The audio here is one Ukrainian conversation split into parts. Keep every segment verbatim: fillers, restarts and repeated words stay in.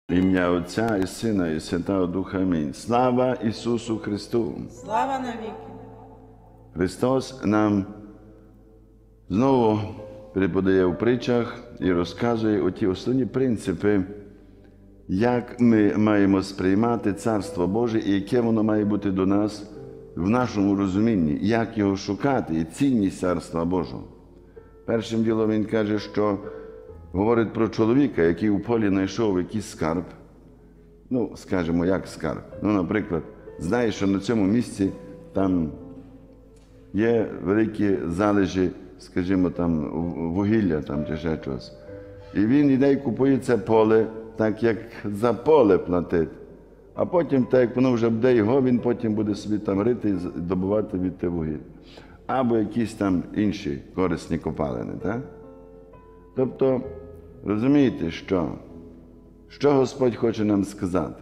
Ім'я Отця і Сина, і Святого Духа. Амінь. Слава Ісусу Христу! Слава навіки! Христос нам знову переподає в притчах і розказує оті основні принципи, як ми маємо сприймати Царство Боже і яке воно має бути до нас в нашому розумінні, як його шукати і цінність Царства Божого. Першим ділом він каже, що говорить про чоловіка, який у полі знайшов якийсь скарб. Ну, скажімо, як скарб. Ну, наприклад, знає, що на цьому місці там є великі залежі, скажімо, там вугілля там, чи ще щось. І він йде і купує це поле, так як за поле платить. А потім, так як воно вже буде його, він потім буде собі там рити і добувати від те вугілля. Або якісь там інші корисні копалини, так? Тобто, розумієте, що? Що Господь хоче нам сказати?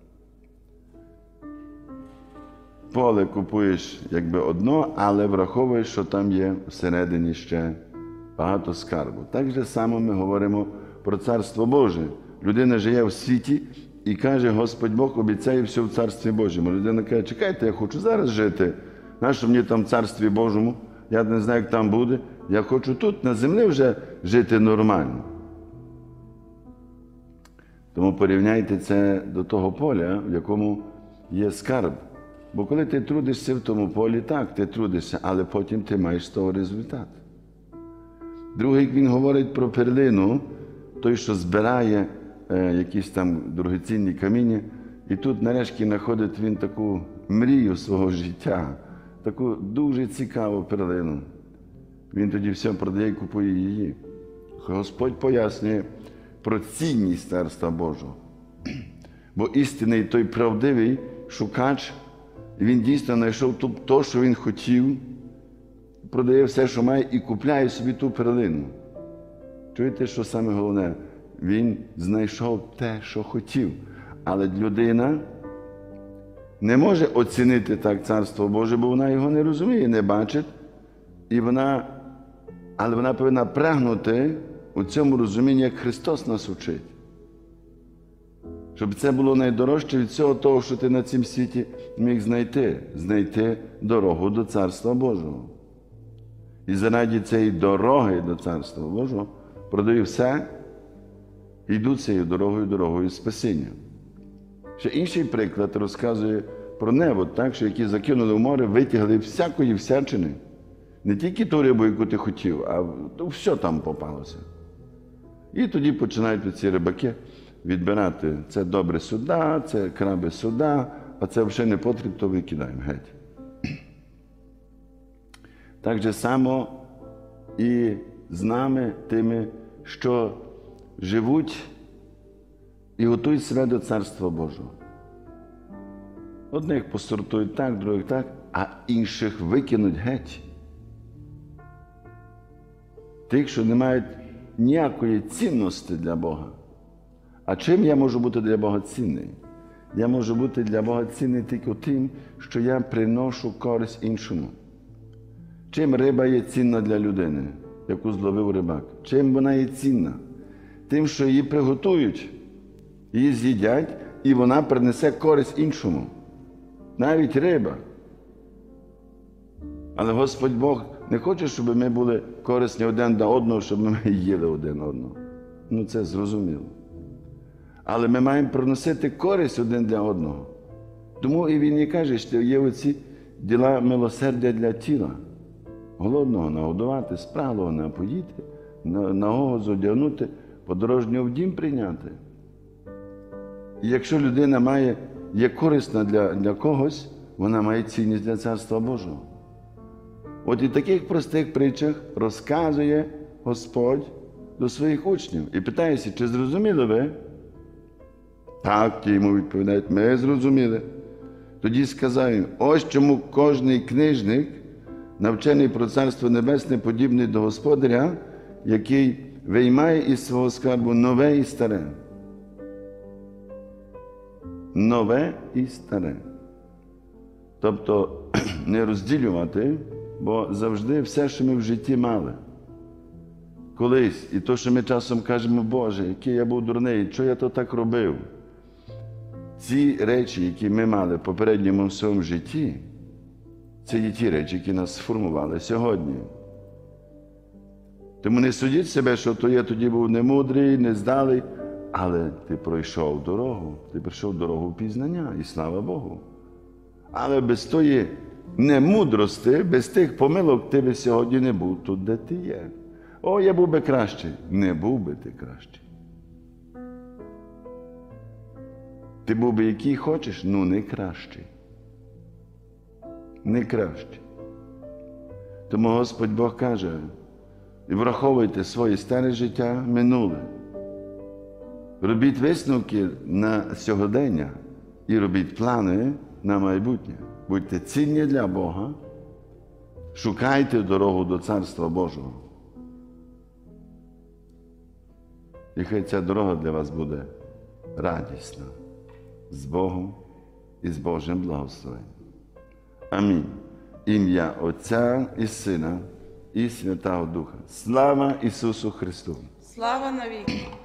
Поле купуєш якби одно, але враховуєш, що там є всередині ще багато скарбу. Так же само ми говоримо про Царство Боже. Людина живе в світі і каже, Господь Бог обіцяє все в Царстві Божому. Людина каже, чекайте, я хочу зараз жити. Нащо мені там в Царстві Божому? Я не знаю, як там буде. Я хочу тут, на землі вже жити нормально. Тому порівняйте це до того поля, в якому є скарб. Бо коли ти трудишся в тому полі, так, ти трудишся, але потім ти маєш з того результат. Другий, він говорить про перлину, той, що збирає е, якісь там дорогоцінні каміння, і тут нарешті знаходить він таку мрію свого життя, таку дуже цікаву перлину. Він тоді все продає і купує її. Господь пояснює про цінність Царства Божого. Бо істинний той правдивий шукач, він дійсно знайшов те, що він хотів, продає все, що має, і купляє собі ту перлину. Чуєте, що саме головне? Він знайшов те, що хотів. Але людина не може оцінити так Царство Боже, бо вона його не розуміє, не бачить. І вона, але вона повинна прагнути у цьому розумінні, як Христос нас учить. Щоб це було найдорожче від всього того, що ти на цім світі міг знайти. Знайти дорогу до Царства Божого. І заради цієї дороги до Царства Божого продаю все і йду цією дорогою, дорогою спасіння. Ще інший приклад розказує про небо, так, що які закинули в море, витягли всякої всячини. Не тільки ту рибу, яку ти хотів, а все там попалося. І тоді починають ці рибаки відбирати. Це добре сюди, це краби сюди, а це взагалі не потрібно, то викидаємо геть. Так же само і з нами, тими, що живуть і готують себе до Царства Божого. Одних посортують так, других так, а інших викинуть геть. Тих, що не мають ніякої цінності для Бога. А чим я можу бути для Бога цінний? Я можу бути для Бога цінний тільки тим, що я приношу користь іншому. Чим риба є цінна для людини, яку зловив рибак? Чим вона є цінна? Тим, що її приготують, її з'їдять, і вона принесе користь іншому. Навіть риба. Але Господь Бог не хоче, щоб ми були корисні один до одного, щоб ми їли один одного. Ну, це зрозуміло. Але ми маємо приносити користь один для одного. Тому і він і каже, що є оці діла милосердя для тіла. Голодного нагодувати, спраглого напоїти, нагого зодягнути, подорожнього в дім прийняти. І якщо людина має, є корисна для, для когось, вона має цінність для Царства Божого. От і в таких простих притчах розказує Господь до своїх учнів. І питається, чи зрозуміли ви? Так, ті йому відповідають, ми зрозуміли. Тоді сказав їм, ось чому кожний книжник, навчений про Царство Небесне, подібний до Господаря, який виймає із свого скарбу нове і старе. Нове і старе. Тобто не розділювати, бо завжди все, що ми в житті мали, колись, і то, що ми часом кажемо, Боже, який я був дурний, що я то так робив. Ці речі, які ми мали в попередньому своєму житті, це є ті речі, які нас сформували сьогодні. Тому не судіть себе, що то я тоді був немудрий, нездалий, але ти пройшов дорогу, ти пройшов дорогу пізнання, і слава Богу. Але без тої немудрості, без тих помилок ти би сьогодні не був тут, де ти є. О, я був би кращий. Не був би ти кращий. Ти був би який хочеш, ну не кращий. Не кращий. Тому Господь Бог каже, і враховуйте своє старе життя, минуле. Робіть висновки на сьогодення і робіть плани на майбутнє. Будьте цінні для Бога, шукайте дорогу до Царства Божого. І хай ця дорога для вас буде радісна, з Богом і з Божим благословенням. Амінь. Ім'я Отця і Сина і Святого Духа. Слава Ісусу Христу! Слава навіки!